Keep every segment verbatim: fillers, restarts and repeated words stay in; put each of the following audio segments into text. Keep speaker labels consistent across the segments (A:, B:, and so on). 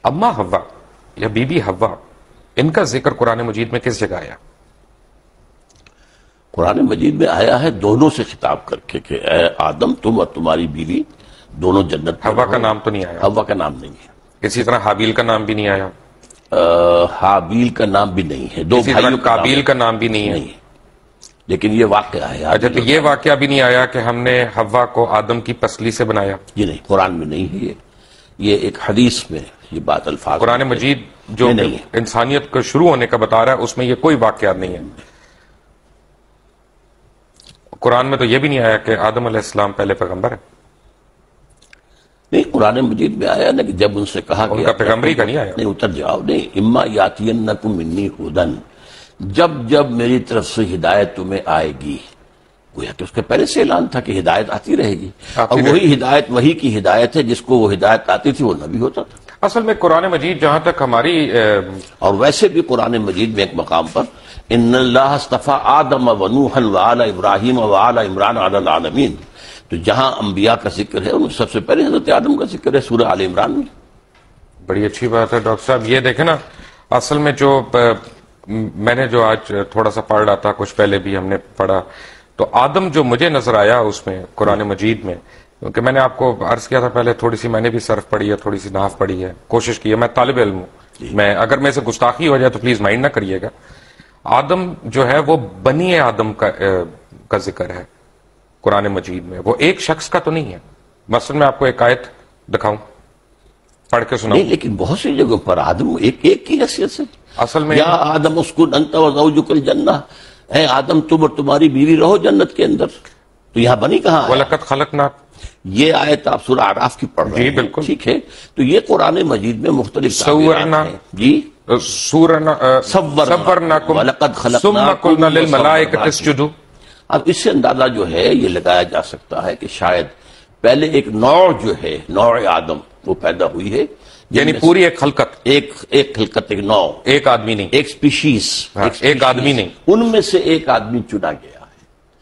A: اما حوا یا be be حوا، ان کا ذکر قرآن مجید میں کس جگہ آیا؟
B: قرآن مجید میں آیا ہے دونوں سے خطاب کر کے کہ اے آدم تم اور تمہاری بیوی دونوں جنت میں
A: حوا
B: رہو۔
A: کا نام تو نہیں آیا،
B: حوا کا نام نہیں ہے۔
A: اسی طرح حابیل کا نام بھی نہیں آیا،
B: حابیل کا نام بھی نہیں ہے، دو
A: اسی طرح
B: بھائیوں کا
A: قابیل کا نام بھی نہیں ہے۔
B: نہیں، لیکن یہ واقعہ ہے۔
A: اچھا، تو یہ واقعہ بھی نہیں آیا کہ ہم نے حوا کو آدم کی پسلی سے بنایا؟
B: یہ نہیں، قرآن میں نہیں ہے، یہ یہ ایک حدیث میں یہ بات الفاظ
A: قرآن مجید جو انسانیت کو شروع ہونے کا بتا رہا ہے اس میں یہ کوئی واقعات نہیں ہے۔ قرآن میں تو یہ بھی نہیں آیا کہ آدم علیہ السلام پہلے پیغمبر ہے۔
B: نہیں، قرآن مجید میں آیا نا کہ جب ان سے کہا
A: ان کا پیغمبری کا نہیں آیا۔
B: نہیں، اتر جاؤ، نہیں، اما یاتینکم منی ھدی، جب جب میری طرف سے ہدایت تمہیں آئے گی، گویا کہ اس کے پہلے سے اعلان تھا کہ ہدایت آتی رہے گی، اور وہی ہدایت وہی کی ہدایت ہے، جس کو وہ ہدایت آتی تھی وہ نبی ہوتا تھا۔
A: اصل میں قرآن مجید جہاں تک ہماری
B: اور ویسے بھی قرآن مجید میں ایک مقام پر ان اللہ اصطفیٰ آدم و نوحا وآل ابراہیم وآل عمران علی العالمین، تو جہاں انبیاء کا ذکر ہے ان سب سے پہلے حضرت آدم کا ذکر ہے سورہ آل عمران میں۔
A: بڑی اچھی بات ہے ڈاکٹر صاحب۔ یہ دیکھیں نا، اصل میں جو میں نے جو آج تھوڑا سا پڑھ رہا تھا، کچھ پہلے بھی ہم نے پڑھا، تو آدم جو مجھے نظر آیا اس میں قرآن مجید میں، کیونکہ میں نے آپ کو عرض کیا تھا پہلے، تھوڑی سی میں نے بھی صرف پڑھی ہے، تھوڑی سی نحو پڑھی ہے، کوشش کی ہے، میں طالب علم ہوں، میں اگر میں سے گستاخی ہو جائے تو پلیز مائنڈ نہ کریے گا۔ آدم جو ہے وہ بنی آدم کا کا ذکر ہے قرآن مجید میں، وہ ایک شخص کا تو نہیں ہے۔ مثلا میں آپ کو ایک آیت دکھاؤں، پڑھ کے سناؤں؟
B: نہیں، لیکن بہت سی جگہوں پر آدم ایک ایک کی حیثیت سے،
A: اصل میں
B: یا آدم اسکن انت وزوجک الجنہ، اے آدم تم اور تمہاری بیوی رہو جنت کے اندر، تو یہاں بنی کہاں ہے؟
A: وَلَقَدْ خَلَقْنَا،
B: یہ آیت آپ سورہ اعراف کی پڑھ رہے ہیں،
A: جی بالکل،
B: ٹھیک ہے، تو یہ قرآن مجید میں مختلف
A: سورنا،
B: جی
A: سورنا سورناکم
B: وَلَقَدْ
A: ثم قلنا للملائکۃ اسجدوا۔
B: اب اس سے اندازہ جو ہے یہ لگایا جا سکتا ہے کہ شاید پہلے ایک نوع جو ہے، نوع آدم وہ پیدا ہوئی ہے،
A: یعنی پوری ایک خلقت،
B: ایک ایک خلقت، ایک نوع،
A: ایک آدمی نہیں،
B: ایک سپیشیز،
A: ایک آدمی نہیں،
B: ان میں سے ایک آدمی چنا گیا ہے۔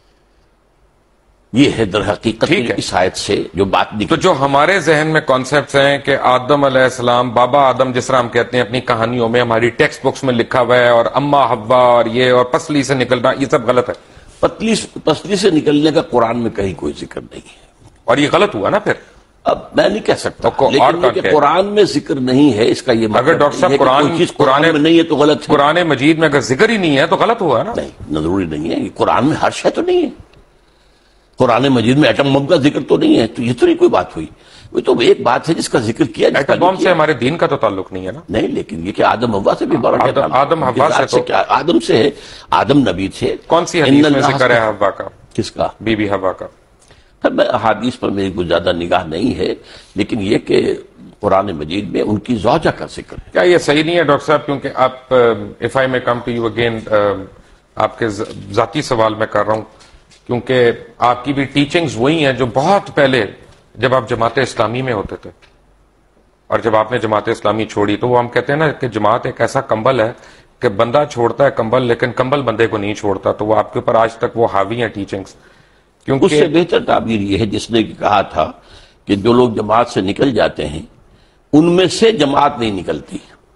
B: یہ ہے در حقیقت اس آیت سے جو بات نکلی۔
A: تو جو ہمارے ذہن میں کانسیپٹس ہیں کہ آدم علیہ السلام، بابا آدم جس طرح ہم کہتے ہیں اپنی کہانیوں میں، ہماری ٹیکسٹ بکس میں لکھا ہوا ہے، اور اما حوا اور یہ اور پسلی سے نکلنا، یہ سب غلط ہے۔
B: پتلی پسلی سے نکلنے کا قرآن میں کہیں کوئی ذکر نہیں ہے،
A: اور یہ غلط ہوا نا پھر۔
B: اب میں نہیں کہہ سکتا،
A: اور
B: لیکن یہ کہ قرآن میں ذکر نہیں ہے اس کا یہ
A: اگر ڈاکٹر صاحب قرآن
B: قرآن میں نہیں ہے تو غلط ہے۔
A: قرآن مجید میں اگر ذکر ہی نہیں ہے تو غلط ہوا نا۔
B: نہیں، ضروری نہیں ہے، قرآن میں ہر شے تو نہیں ہے، قرآن مجید میں ایٹم بم کا ذکر تو نہیں ہے، تو یہ تو نہیں کوئی بات ہوئی، وہ تو ایک بات ہے جس کا ذکر کیا۔
A: ایٹم بم سے ہمارے دین کا تو تعلق نہیں ہے نا۔
B: نہیں، لیکن یہ کہ آدم حوا سے بھی بڑا
A: آدم حوا سے تو
B: کیا، آدم سے ہے، آدم نبی تھے۔
A: کون سی حدیث میں ذکر ہے حوا کا؟
B: کس کا؟
A: بی بی حوا کا۔
B: میں احادیث پر میری کوئی زیادہ نگاہ نہیں ہے، لیکن یہ کہ قرآن مجید میں ان کی زوجہ کا ذکر ہے۔
A: کیا یہ صحیح نہیں ہے ڈاکٹر صاحب؟ کیونکہ آپ اف آئی میں کم ٹو یو اگین، آپ کے ذاتی سوال میں کر رہا ہوں، کیونکہ آپ کی بھی ٹیچنگز وہی ہیں جو بہت پہلے جب آپ جماعت اسلامی میں ہوتے تھے، اور جب آپ نے جماعت اسلامی چھوڑی تو وہ ہم کہتے ہیں نا کہ جماعت ایک ایسا کمبل ہے کہ بندہ چھوڑتا ہے کمبل لیکن کمبل بندے کو نہیں چھوڑتا، تو وہ آپ کے اوپر آج تک وہ حاوی ہیں ٹیچنگز۔
B: اس سے بہتر تعبیر یہ ہے جس نے کہا تھا کہ جو لوگ جماعت سے نکل جاتے ہیں ان میں سے جماعت نہیں نکلتی،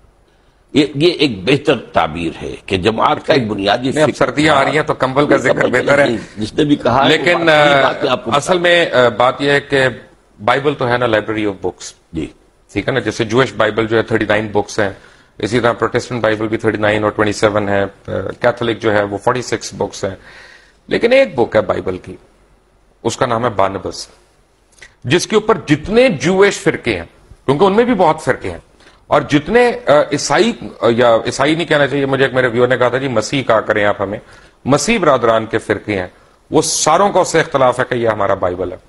B: یہ ایک بہتر تعبیر ہے کہ جماعت کا ایک بنیادی
A: سردیاں آ رہی ہیں تو کمبل کا ذکر بہتر ہے،
B: جس نے بھی کہا۔
A: لیکن اصل میں بات یہ ہے کہ بائبل تو ہے نا لائبریری آف بکس،
B: جی
A: ٹھیک ہے نا، جیسے جوش بائبل جو ہے تھرٹی نائن بکس ہیں، اسی طرح پروٹیسٹنٹ بائبل بھی تھرٹی نائن اور ٹوئنٹی سیون ہے، کیتھولک جو ہے وہ فورٹی سکس بکس ہیں، لیکن ایک بک ہے بائبل کی، اس کا نام ہے بارنبس، جس کے اوپر جتنے جویش فرقے ہیں، کیونکہ ان میں بھی بہت فرقے ہیں، اور جتنے عیسائی، یا عیسائی نہیں کہنا چاہیے، مجھے ایک میرے ویور نے کہا تھا جی مسیح کہا کریں آپ ہمیں، مسیح برادران کے فرقے ہیں، وہ ساروں کا اس سے اختلاف ہے کہ یہ ہمارا بائبل ہے،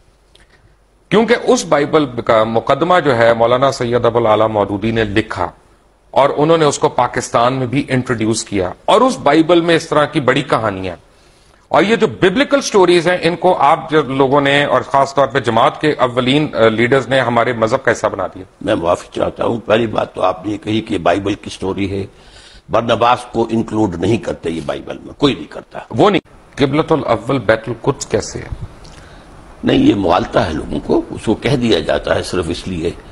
A: کیونکہ اس بائبل کا مقدمہ جو ہے مولانا سید ابو الاعلی مودودی نے لکھا، اور انہوں نے اس کو پاکستان میں بھی انٹروڈیوس کیا، اور اس بائبل میں اس طرح کی بڑی کہانیاں، اور یہ جو ببلیکل سٹوریز ہیں ان کو آپ جو لوگوں نے، اور خاص طور پہ جماعت کے اولین لیڈرز نے ہمارے مذہب کا حصہ بنا دیا۔
B: میں معافی چاہتا ہوں، پہلی بات تو آپ نے یہ کہی کہ بائبل کی سٹوری ہے، برنباس کو انکلوڈ نہیں کرتے یہ بائبل میں، کوئی نہیں کرتا،
A: وہ نہیں۔ قبلۃ الاول بیت القدس کیسے ہے؟
B: نہیں، یہ مغالطہ ہے لوگوں کو، اس کو کہہ دیا جاتا ہے صرف اس لیے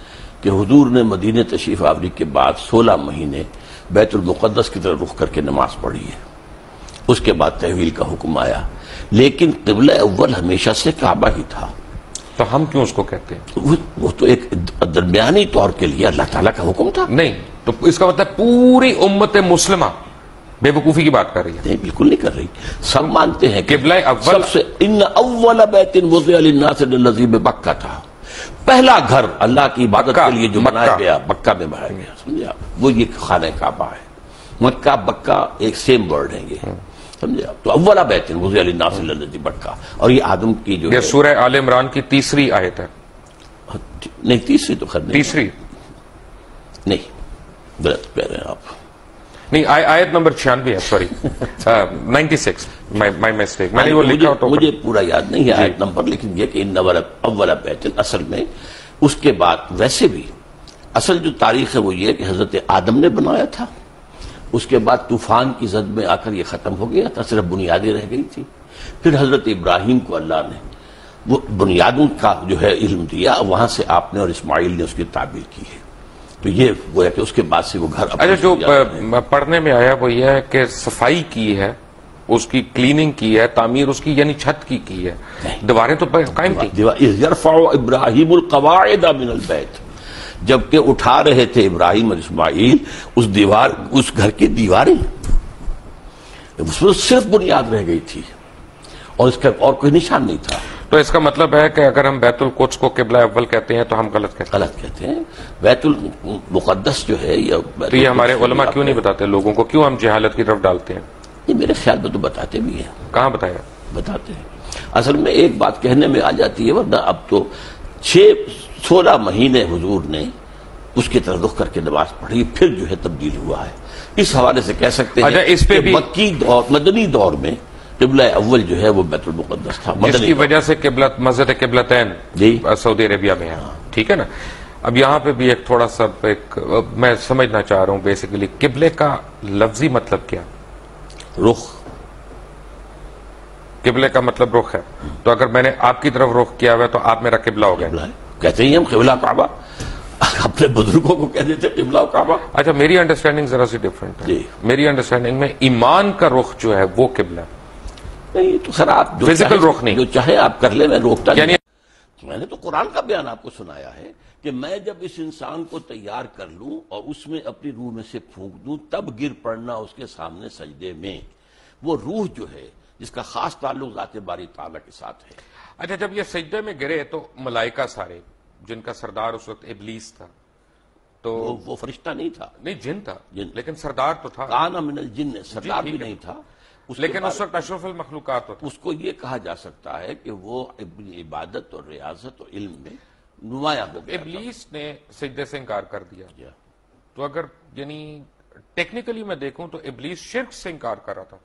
B: کہ حضور نے مدینہ تشریف آوری کے بعد سولہ مہینے بیت المقدس کی طرف رخ کر کے نماز پڑھی ہے. اس کے بعد تحویل کا حکم آیا، لیکن قبلہ اول ہمیشہ سے کعبہ ہی تھا.
A: تو ہم کیوں اس کو کہتے ہیں؟
B: وہ تو ایک درمیانی طور کے لیے اللہ تعالیٰ کا حکم تھا.
A: نہیں تو اس کا مطلب پوری امت مسلمہ بے وقوفی کی بات کر رہی ہے؟
B: نہیں، بالکل نہیں کر رہی. سب مانتے ہیں کہ
A: قبلہ اول
B: سب سے ان اول بیت وضع للناس للذی ببکہ تھا. پہلا گھر اللہ کی عبادت کے لیے جو بنایا گیا مکہ میں بنایا گیا، سمجھے آپ، وہ یہ خانہ کعبہ ہے. مکہ بکہ ایک سیم ورڈ ہے یہ، سمجھے آپ. تو اولا بیت وضع للناس للذی ببکہ، اور یہ آدم کی جو
A: یہ سورہ آل عمران کی تیسری آیت ہے.
B: نہیں، تیسری تو خیر نہیں،
A: تیسری
B: نہیں، غلط کہہ رہے ہیں آپ.
A: نہیں، آیت نمبر چھیانوے ہے، sorry ninety six, my mistake. میں نے وہ لکھا تو
B: مجھے پورا یاد نہیں ہے آیت نمبر، لیکن یہ کہ ان اولا بیت اصل میں اس کے بعد ویسے بھی اصل جو تاریخ ہے وہ یہ کہ حضرت آدم نے بنایا تھا. اس کے بعد طوفان کی زد میں آ کر یہ ختم ہو گیا تھا، صرف بنیادیں رہ گئی تھی. پھر حضرت ابراہیم کو اللہ نے وہ بنیادوں کا جو ہے علم دیا، وہاں سے آپ نے اور اسماعیل نے اس کی تعبیر کی ہے. تو یہ وہ ہے کہ اس کے بعد سے وہ گھر.
A: اچھا، جو پڑھنے میں آیا وہ یہ ہے کہ صفائی کی ہے، اس کی کلیننگ کی ہے، تعمیر اس کی یعنی چھت کی کی ہے، دیواریں تو قائم تھی.
B: یرفع ابراہیم القواعد من البیت، جبکہ اٹھا رہے تھے ابراہیم اور اسماعیل اس دیوار اس گھر کی دیواریں، اس میں صرف بنیاد رہ گئی تھی اور اس کا اور کوئی نشان نہیں تھا.
A: تو اس کا مطلب ہے کہ اگر ہم بیت القدس کو قبلہ اول کہتے ہیں تو ہم غلط کہتے ہیں.
B: غلط کہتے ہیں. بیت المقدس جو ہے یا
A: تو یہ ہمارے علماء کیوں نہیں بتاتے لوگوں کو؟ کیوں ہم جہالت کی طرف ڈالتے ہیں؟
B: یہ میرے خیال میں تو بتاتے بھی ہیں.
A: کہاں بتایا؟
B: بتاتے ہیں. اصل میں ایک بات کہنے میں آ جاتی ہے، ورنہ اب تو چھ سولہ مہینے حضور نے اس کی طرف رخ کر کے نماز پڑھی، پھر جو ہے تبدیل ہوا ہے. اس حوالے سے کہہ سکتے ہیں
A: اس پہ بھی
B: مکی دور مدنی دور میں قبلہ اول جو ہے وہ بیت المقدس تھا،
A: جس کی وجہ سے قبلت مسجد قبلتین
B: جی
A: سعودی عربیہ میں ہے. ٹھیک ہے نا. اب یہاں پہ بھی ایک تھوڑا سا ایک میں سمجھنا چاہ رہا ہوں بیسیکلی قبلے کا لفظی مطلب کیا؟
B: رخ.
A: قبلے کا مطلب رخ ہے. تو اگر میں نے آپ کی طرف رخ کیا ہوا ہے تو آپ میرا قبلہ ہو گیا.
B: کہتے ہیں ہم قبلہ کعبہ، اپنے بزرگوں کو کہہ دیتے قبلہ کعبہ.
A: اچھا، میری انڈرسٹینڈنگ ذرا سی ڈفرنٹ ہے. میری انڈرسٹینڈنگ میں ایمان کا رخ جو ہے وہ قبلہ ہے.
B: نہیں تو خیر آپ جو
A: فزیکل رخ نہیں،
B: جو چاہے آپ کر لیں، میں روکتا
A: یعنی
B: نہیں. میں نے تو قرآن کا بیان آپ کو سنایا ہے کہ میں جب اس انسان کو تیار کر لوں اور اس میں اپنی روح میں سے پھونک دوں تب گر پڑنا اس کے سامنے سجدے میں. وہ روح جو ہے جس کا خاص تعلق ذات باری تعالیٰ کے ساتھ ہے.
A: اچھا، جب یہ سجدے میں گرے تو ملائکہ سارے، جن کا سردار اس وقت ابلیس تھا، تو
B: وہ فرشتہ نہیں تھا،
A: نہیں جن تھا،
B: جن
A: لیکن سردار تو تھا.
B: کان من الجن، سردار بھی نہیں تھا.
A: لیکن اس وقت اشرف المخلوقات ہوتا.
B: اس کو یہ کہا جا سکتا ہے کہ وہ عبادت اور ریاضت اور علم میں نمایاں ہو گیا.
A: ابلیس نے سجدے سے انکار کر دیا. تو اگر یعنی ٹیکنیکلی میں دیکھوں تو ابلیس شرک سے انکار کر رہا تھا.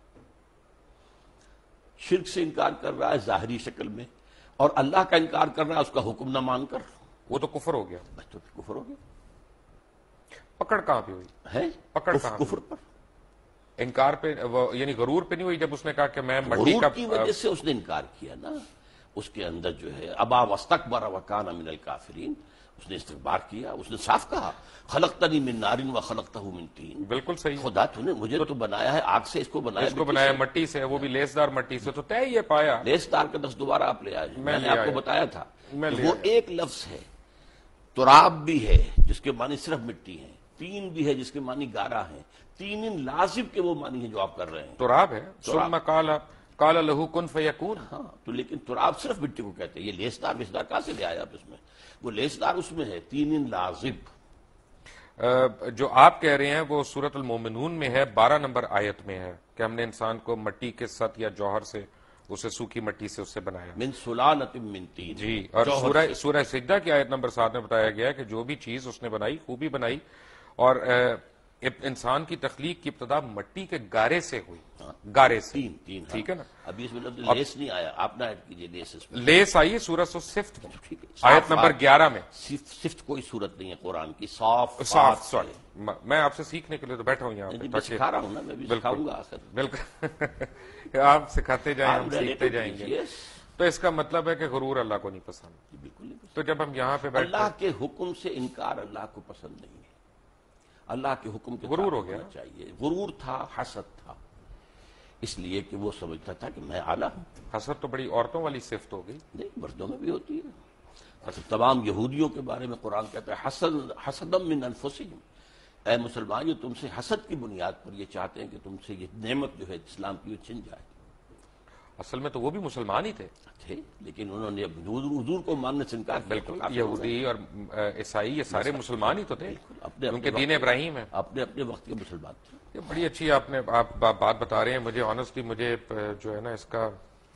B: شرک سے انکار کر رہا ہے ظاہری شکل میں، اور اللہ کا انکار کر رہا ہے اس کا حکم نہ مان کر.
A: وہ تو کفر ہو گیا.
B: بس تو کفر ہو گیا.
A: پکڑ کہاں پہ ہوئی
B: ہے؟
A: پکڑ کہاں؟
B: کفر پر.
A: انکار پہ یعنی غرور پہ نہیں ہوئی جب اس نے کہا کہ میں مٹی
B: غرور
A: کا
B: کی وجہ سے اس نے انکار کیا نا. اس کے اندر جو ہے ابا واستکبر وکان من الکافرین، اس نے استکبار کیا. اس نے صاف کہا خلقتنی من نار وخلقتہ من طین.
A: بالکل صحیح.
B: خدا تو نے مجھے تو بنایا ہے آگ سے، اس کو بنایا
A: اس کو بنایا مٹی سے، وہ بھی لیسدار مٹی سے. تو طے یہ پایا
B: لیسدار کا دس دوبارہ آپ لے آئے. میں نے آپ کو بتایا تھا
A: کہ
B: وہ ایک لفظ ہے. تراب بھی ہے جس کے معنی صرف مٹی ہے، تین بھی ہے جس کے معنی گارا ہے، تین لازم کے وہ معنی ہے جو آپ کر رہے ہیں.
A: تراب ہے. ثم قال قال له كن فيكون.
B: ہاں تو لیکن تراب صرف مٹی کو کہتے ہیں. یہ لیسدار ویسدار کہاں سے لے آیا آپ اس میں؟ وہ لیسدار اس میں ہے، تین لازم.
A: جو آپ کہہ رہے ہیں وہ سورۃ المومنون میں ہے، بارہ نمبر آیت میں ہے کہ ہم نے انسان کو مٹی کے سط یا جوہر سے، اسے سوکھی مٹی سے اس سے بنایا.
B: من سلالۃ من طین.
A: جی. اور سورہ سورہ سجدہ کی آیت نمبر سات میں بتایا گیا ہے کہ جو بھی چیز اس نے بنائی خوبی بنائی، اور انسان کی تخلیق کی ابتدا مٹی کے گارے سے ہوئی. گارے سے.
B: تین تین.
A: ٹھیک ہے نا.
B: ابھی اس میں لیس نہیں آیا، آپ نہ ایڈ کیجئے لیس. اس میں
A: لیس آئی سورۃ الصفت میں آیت نمبر گیارہ میں.
B: صفت کوئی صورت نہیں ہے قرآن کی. صاف
A: صاف. سوری، میں آپ سے سیکھنے کے لیے تو بیٹھا ہوں یہاں پہ.
B: میں سکھا رہا ہوں نا، میں بھی سکھاؤں گا آخر.
A: بالکل. آپ سکھاتے جائیں، ہم سیکھتے جائیں گے. تو اس کا مطلب ہے کہ غرور اللہ کو نہیں پسند.
B: بالکل نہیں پسند.
A: تو جب ہم یہاں پہ بیٹھتے
B: اللہ کے حکم سے انکار اللہ کو پسند نہیں ہے. اللہ کے حکم کے
A: غرور ہو گیا
B: چاہیے. غرور تھا، حسد تھا، اس لیے کہ وہ سمجھتا تھا کہ میں اعلیٰ ہوں.
A: حسد تو بڑی عورتوں والی صفت ہو گئی.
B: نہیں، مردوں میں بھی ہوتی ہے. اصل تمام یہودیوں کے بارے میں قرآن کہتا ہے حسد حسدم من انفسہم، اے مسلمان یہ تم سے حسد کی بنیاد پر یہ چاہتے ہیں کہ تم سے یہ نعمت جو ہے اسلام کی وہ چھن جائے.
A: اصل میں تو وہ بھی مسلمان ہی تھے
B: تھے لیکن انہوں نے حضور کو ماننے سے انکار کیا.
A: بالکل، یہودی اور عیسائی یہ سارے مسلمان ہی تو تھے، ان کے دین ابراہیم ہے.
B: اپنے اپنے وقت کے مسلمان تھے.
A: یہ بڑی اچھی آپ نے آپ بات بتا رہے ہیں. مجھے آنیسٹلی مجھے جو ہے نا اس کا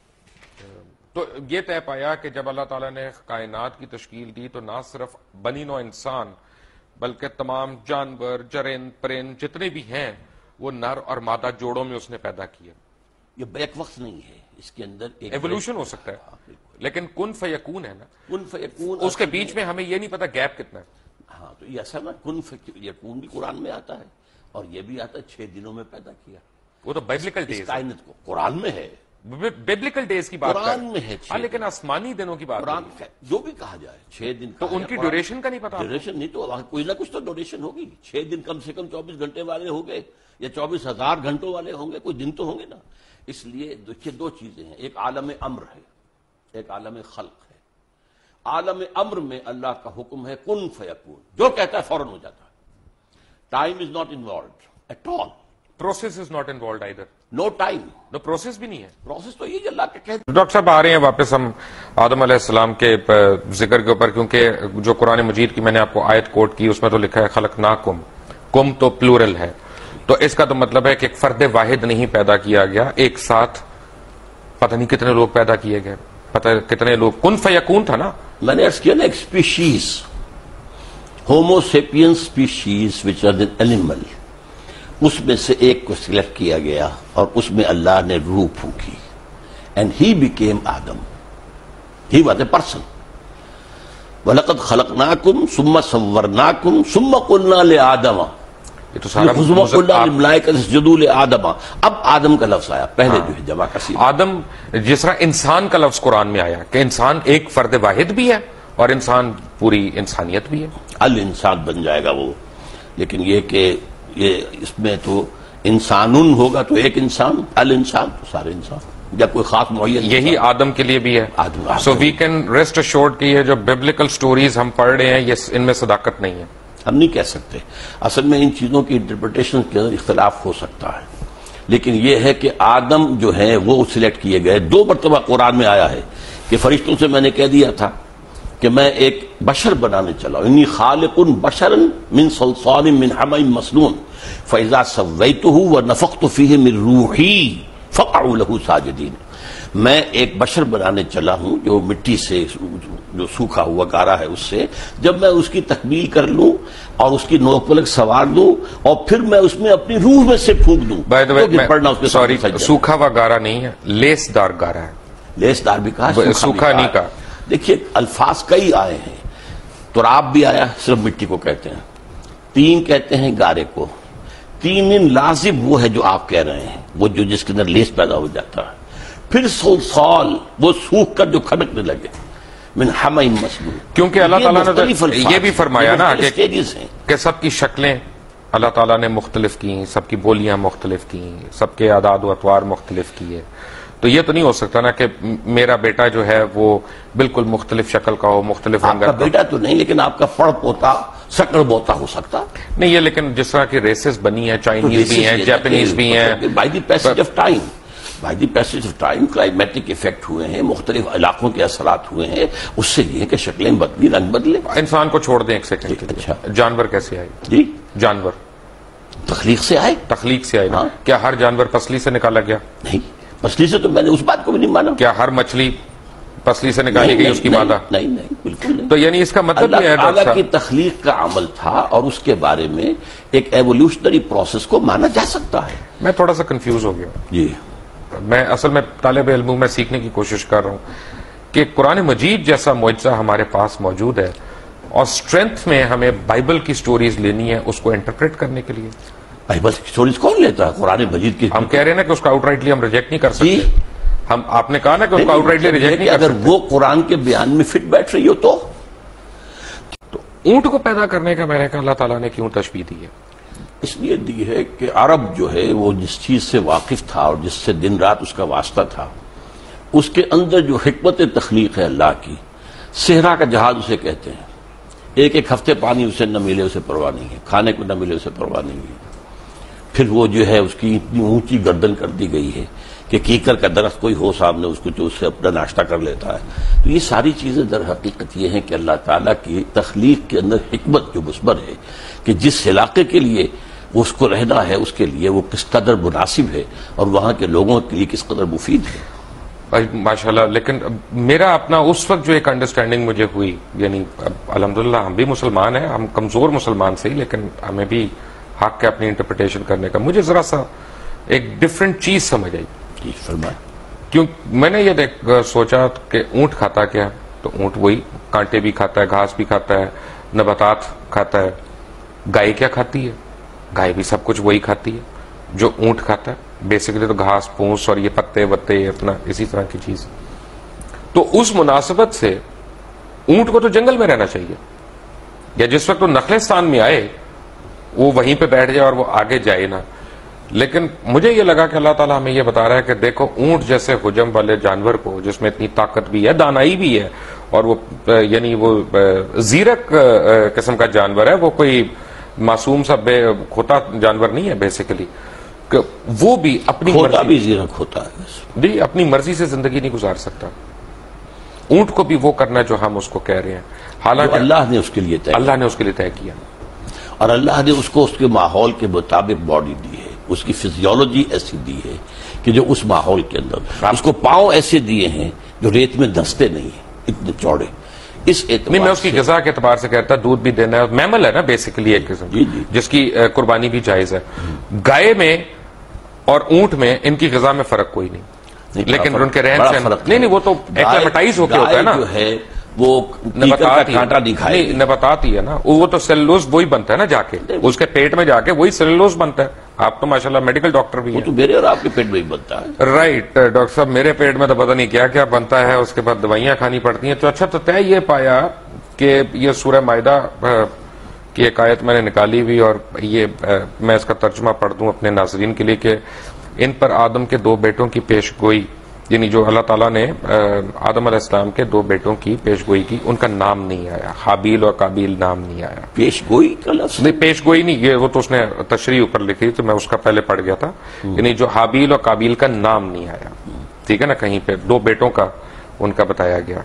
A: تو یہ طے پایا کہ جب اللہ تعالیٰ نے کائنات کی تشکیل دی تو نہ صرف بنی نوع انسان بلکہ تمام جانور، جرند، پرند جتنے بھی ہیں وہ نر اور مادہ جوڑوں میں اس نے پیدا کیا.
B: یہ بیک وقت نہیں ہے، اس کے اندر ایک
A: ایوولوشن ہو سکتا ہے لیکن کن فیکون ہے نا،
B: کن فیکون
A: اس کے بیچ میں ہمیں یہ نہیں پتا گیپ کتنا ہے.
B: ہاں تو یہ ایسا نا کن فیکون بھی قرآن میں آتا ہے اور یہ بھی آتا ہے چھ دنوں میں پیدا کیا.
A: وہ تو بائبلیکل ڈیز
B: کائنات کو قرآن میں ہے،
A: بائبلیکل ڈیز کی بات
B: قرآن میں ہے.
A: ہاں لیکن آسمانی دنوں کی بات
B: قرآن جو بھی کہا جائے چھ دن
A: تو ان کی ڈیوریشن کا نہیں پتا.
B: ڈیوریشن نہیں تو کوئی نہ کچھ تو ڈیوریشن ہوگی. چھ دن کم سے کم چوبیس گھنٹے والے ہوں گے یا چوبیس ہزار گھنٹوں والے ہوں گے، کوئی دن تو ہوں گے نا. اس لیے دیکھیے دو چیزیں ہیں، ایک عالم امر ہے، ایک عالم خلق ہے. عالم امر میں اللہ کا حکم ہے کن فیکون، جو کہتا ہے فوراً ہو جاتا ہے. Time is not involved at all.
A: Process is not involved either.
B: No time.
A: No process بھی نہیں ہے.
B: پروسیس تو یہ اللہ کے کہتے.
A: ڈاکٹر صاحب آ رہے ہیں واپس ہم آدم علیہ السلام کے ذکر کے اوپر، کیونکہ جو قرآن مجید کی میں نے آپ کو آیت کوٹ کی اس میں تو لکھا ہے خلقناکم، کم تو پلورل ہے، تو اس کا تو مطلب ہے کہ ایک فرد واحد نہیں پیدا کیا گیا، ایک ساتھ پتہ نہیں کتنے لوگ پیدا کیے گئے، پتہ کتنے لوگ. کن فیکون تھا نا.
B: میں نے عرض کیا نا ایک species, homo sapiens species which are an animal, اس میں سے ایک کو سلیکٹ کیا گیا اور اس میں اللہ نے روح پھونکی and he became Adam. He was a person. وَلَقَدْ خَلَقْنَاكُمْ ثُمَّ صَوَّرْنَاكُمْ ثُمَّ قُلْنَا لِآدَمَ
A: یہ تو سارا
B: آدم. اب آدم کا لفظ آیا، پہلے جو ہے جمع کثیر.
A: آدم جس طرح انسان کا لفظ قرآن میں آیا کہ انسان ایک فرد واحد بھی ہے اور انسان پوری انسانیت بھی ہے.
B: الانسان بن جائے گا وہ، لیکن یہ کہ یہ اس میں تو انسانن ہوگا تو ایک انسان، الانسان تو سارے انسان، جب کوئی خاص معین.
A: یہی آدم کے لیے بھی ہے. So we can rest assured کہ یہ جو ببلیکل سٹوریز ہم پڑھ رہے ہیں یہ ان میں صداقت نہیں ہے.
B: ہم نہیں کہہ سکتے. اصل میں ان چیزوں کی انٹرپریٹیشن کے اندر اختلاف ہو سکتا ہے، لیکن یہ ہے کہ آدم جو ہے وہ سلیکٹ کیے گئے. دو مرتبہ قرآن میں آیا ہے کہ فرشتوں سے میں نے کہہ دیا تھا کہ میں ایک بشر بنانے چلا ہوں، انی خالق بشرا من صلصال من حمأ مسنون فاذا سویتہ ونفخت فیہ من روحی فقعوا لہ ساجدین. میں ایک بشر بنانے چلا ہوں جو مٹی سے، جو سوکھا ہوا گارا ہے اس سے، جب میں اس کی تکمیل کر لوں اور اس کی نوک پلک سوار دوں اور پھر میں اس میں اپنی روح میں سے پھونک دوں.
A: پڑھنا سوری سوکھا ہوا گارا نہیں ہے، لیس دار گارا ہے.
B: لیس دار بھی کہا،
A: سوکھا نہیں کہا.
B: دیکھیے الفاظ کئی آئے ہیں. تراب بھی آیا، صرف مٹی کو کہتے ہیں. تین کہتے ہیں گارے کو. تین لازم وہ ہے جو آپ کہہ رہے ہیں، وہ جو جس کے اندر لیس پیدا ہو جاتا ہے. پھر صلصال وہ سوکھ کر جو کھڑکنے لگے، من حمأ مسنون.
A: کیونکہ اللہ تعالیٰ نے یہ بھی فرمایا نا کہ سب کی شکلیں اللہ تعالیٰ نے مختلف کی، سب کی بولیاں مختلف کی، سب کے اعداد و اطوار مختلف کیے. تو یہ تو نہیں ہو سکتا نا کہ میرا بیٹا جو ہے وہ بالکل مختلف شکل کا ہو، مختلف رنگ کا.
B: آپ کا بیٹا تو نہیں، لیکن آپ کا پڑ پوتا سکڑ بوتا ہو سکتا
A: نہیں. یہ لیکن جس طرح کی ریسز بنی ہیں، چائنیز بھی ہیں، جاپنیز بھی ہیں،
B: by the passage of time by the passage of time climatic effect ہوئے ہیں، مختلف علاقوں کے اثرات ہوئے ہیں. اس سے یہ کہ شکلیں بدلی، رنگ بدلے.
A: انسان کو چھوڑ دیں ایک سیکنڈ کے لیے.
B: اچھا،
A: جانور کیسے آئے؟
B: جی
A: جانور
B: تخلیق سے آئے.
A: تخلیق سے آئے نا.
B: ہاں.
A: کیا ہر جانور پسلی سے نکالا گیا؟
B: نہیں، پسلی سے تو میں نے اس بات کو بھی نہیں مانا.
A: کیا ہر مچھلی پسلی سے نکالی گئی اس کی مادہ؟
B: نہیں نہیں بالکل نہیں.
A: تو یعنی اس کا مطلب یہ ہے
B: اللہ تعالیٰ کی تخلیق کا عمل تھا اور اس کے بارے میں ایک ایوولوشنری پروسیس کو مانا جا سکتا ہے.
A: میں تھوڑا سا کنفیوز ہو گیا.
B: جی
A: میں اصل میں طالب علم میں سیکھنے کی کوشش کر رہا ہوں کہ قرآن مجید جیسا معجزہ ہمارے پاس موجود ہے اور اسٹرینتھ میں ہمیں بائبل کی سٹوریز لینی ہے اس کو انٹرپریٹ کرنے کے لیے.
B: بائبل کی سٹوریز کون لیتا ہے؟ قرآن مجید کی
A: ہم کہہ رہے ہیں نا کہ اس کو آؤٹ رائٹلی ہم ریجیکٹ نہیں کر سکتے. ہم آپ نے کہا نا کہ ان کو آؤٹ رائٹلی ریجیکٹ نہیں کر
B: اگر وہ قرآن کے بیان میں فٹ بیٹھ رہی ہو تو
A: اونٹ کو پیدا کرنے کا میں نے کہا اللہ تعالیٰ نے کیوں تشبیہ دی ہے؟
B: اس لیے دی ہے کہ عرب جو ہے وہ جس چیز سے واقف تھا اور جس سے دن رات اس کا واسطہ تھا، اس کے اندر جو حکمت تخلیق ہے اللہ کی، صحرا کا جہاز اسے کہتے ہیں، ایک ایک ہفتے پانی اسے نہ ملے اسے پرواہ نہیں ہے، کھانے کو نہ ملے اسے پرواہ نہیں ہے۔ پھر وہ جو ہے اس کی اتنی اونچی گردن کر دی گئی ہے کہ کیکر کا درخت کوئی ہو سامنے اس کو جو اس سے اپنا ناشتہ کر لیتا ہے۔ تو یہ ساری چیزیں در حقیقت یہ ہیں کہ اللہ تعالیٰ کی تخلیق کے اندر حکمت جو مثبت ہے کہ جس علاقے کے لیے اس کو رہنا ہے اس کے لیے وہ کس قدر مناسب ہے اور وہاں کے لوگوں کے لیے کس قدر مفید ہے۔
A: ماشاءاللہ، لیکن میرا اپنا اس وقت جو ایک انڈرسٹینڈنگ مجھے ہوئی، یعنی الحمدللہ ہم بھی مسلمان ہیں، ہم کمزور مسلمان سے ہی، لیکن ہمیں بھی حق ہے اپنی انٹرپریٹیشن کرنے کا، مجھے ذرا سا ایک ڈفرینٹ چیز سمجھ آئی۔
B: جی فرمائیں۔
A: کیوں میں نے یہ دیکھ سوچا کہ اونٹ کھاتا کیا؟ تو اونٹ وہی کانٹے بھی کھاتا ہے، گھاس بھی کھاتا ہے، نباتات کھاتا ہے۔ گائے کیا کھاتی ہے؟ گائے بھی سب کچھ وہی کھاتی ہے جو اونٹ کھاتا ہے، بیسیکلی تو گھاس پھوس اور یہ پتے وتے اپنا اسی طرح کی چیز۔ تو اس مناسبت سے اونٹ کو تو جنگل میں رہنا چاہیے، یا جس وقت وہ نخلستان میں آئے وہ وہیں پہ بیٹھ جائے اور وہ آگے جائے نہ۔ لیکن مجھے یہ لگا کہ اللہ تعالیٰ ہمیں یہ بتا رہا ہے کہ دیکھو اونٹ جیسے حجم والے جانور کو، جس میں اتنی طاقت بھی ہے، دانائی بھی ہے، اور وہ یعنی وہ زیرک قسم کا جانور ہے، وہ کوئی معصوم سا بے کھوتا جانور نہیں ہے بیسیکلی، کہ وہ بھی اپنی
B: کھوتا بھی زیرک ہوتا ہے،
A: جی اپنی مرضی سے زندگی نہیں گزار سکتا۔ اونٹ کو بھی وہ کرنا جو ہم اس کو کہہ رہے ہیں، حالانکہ
B: اللہ نے اس کے لیے طے
A: اللہ نے اس کے لیے طے کیا،
B: اور اللہ نے اس کو اس کے ماحول کے مطابق باڈی دی ہے، اس کی فزیولوجی ایسی دی ہے کہ جو اس ماحول کے اندر، اس کو پاؤں ایسے دیے ہیں جو ریت میں دھنستے نہیں ہیں، اتنے چوڑے۔ اس
A: نہیں، میں اس کی غذا کے اعتبار سے کہتا، دودھ بھی دینا ہے، میمل ہے نا بیسیکلی ایک قسم،
B: جی جی
A: جس کی قربانی بھی جائز ہے۔ گائے میں اور اونٹ میں ان کی غذا میں فرق کوئی نہیں، لیکن ان کے رہن سہن نہیں نہیں وہ تو ایکلیمیٹائز ہو کے ہوتا ہے نا،
B: جو ہے وہ
A: نباتات
B: کانٹا نہیں کھائے
A: نہیں نباتات ہی ہے نا، وہ تو سیلولوز وہی بنتا ہے نا، جا کے اس کے پیٹ میں جا کے وہی سیلولوز بنتا ہے۔ آپ تو ماشاءاللہ میڈیکل ڈاکٹر بھی
B: وہ
A: ہیں،
B: تو میرے اور آپ کے پیٹ میں ہی بنتا ہے۔
A: رائٹ ڈاکٹر صاحب، میرے پیٹ میں تو پتہ نہیں کیا کیا بنتا ہے، اس کے بعد دوائیاں کھانی پڑتی ہیں۔ تو اچھا، تو طے یہ پایا کہ یہ سورہ مائدہ کی ایک آیت میں نے نکالی ہوئی، اور یہ میں اس کا ترجمہ پڑھ دوں اپنے ناظرین کے لیے، کہ ان پر آدم کے دو بیٹوں کی پیش گوئی، یعنی جو اللہ تعالیٰ نے آدم علیہ السلام کے دو بیٹوں کی پیش گوئی کی، ان کا نام نہیں آیا، حابیل اور قابیل نام نہیں آیا۔
B: پیش گوئی کا لفظ
A: نہیں، پیش گوئی نہیں، یہ وہ تو اس نے تشریح اوپر لکھی تو میں اس کا پہلے پڑھ گیا تھا، یعنی جو حابیل اور قابیل کا نام نہیں آیا، ٹھیک ہے نا، کہیں پہ دو بیٹوں کا ان کا بتایا گیا۔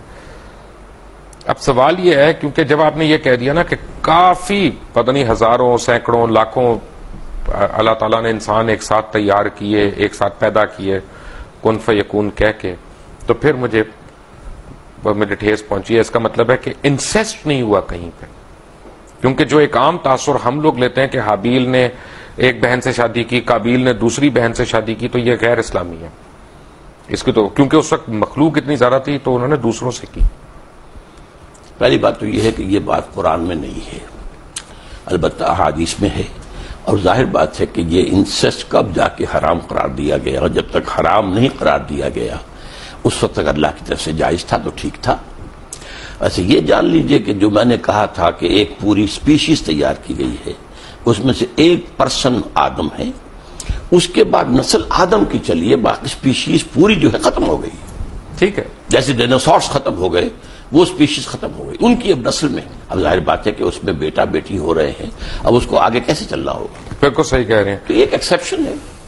A: اب سوال یہ ہے، کیونکہ جب آپ نے یہ کہہ دیا نا کہ کافی پتہ نہیں ہزاروں سینکڑوں لاکھوں اللہ تعالیٰ نے انسان ایک ساتھ تیار کیے، ایک ساتھ پیدا کیے کن فیکون کہہ کے، تو پھر مجھے مجھے ٹھیس پہنچی ہے۔ اس کا مطلب ہے کہ انسیسٹ نہیں ہوا کہیں پہ، کیونکہ جو ایک عام تاثر ہم لوگ لیتے ہیں کہ حابیل نے ایک بہن سے شادی کی، قابیل نے دوسری بہن سے شادی کی، تو یہ غیر اسلامی ہے اس کی، تو کیونکہ اس وقت مخلوق اتنی زیادہ تھی تو انہوں نے دوسروں سے کی۔
B: پہلی بات تو یہ ہے کہ یہ بات قرآن میں نہیں ہے، البتہ احادیث میں ہے، اور ظاہر بات ہے کہ یہ انسیسٹ کب جا کے حرام قرار دیا گیا، اور جب تک حرام نہیں قرار دیا گیا اس وقت تک اللہ کی طرف سے جائز تھا تو ٹھیک تھا۔ ویسے یہ جان لیجئے کہ جو میں نے کہا تھا کہ ایک پوری سپیشیز تیار کی گئی ہے، اس میں سے ایک پرسن آدم ہے، اس کے بعد نسل آدم کی چلیے، باقی سپیشیز پوری جو ہے ختم ہو گئی،
A: ٹھیک ہے،
B: جیسے ڈائناسورس ختم ہو گئے وہ سپیشیز ختم ہو گئی، ان کی اب نسل میں اب ظاہر بات ہے کہ اس میں بیٹا بیٹی ہو رہے ہیں، اب اس کو آگے کیسے چلنا ہوگا،
A: بالکل صحیح کہہ رہے ہیں۔
B: تو ایک ایکسیپشن ہے۔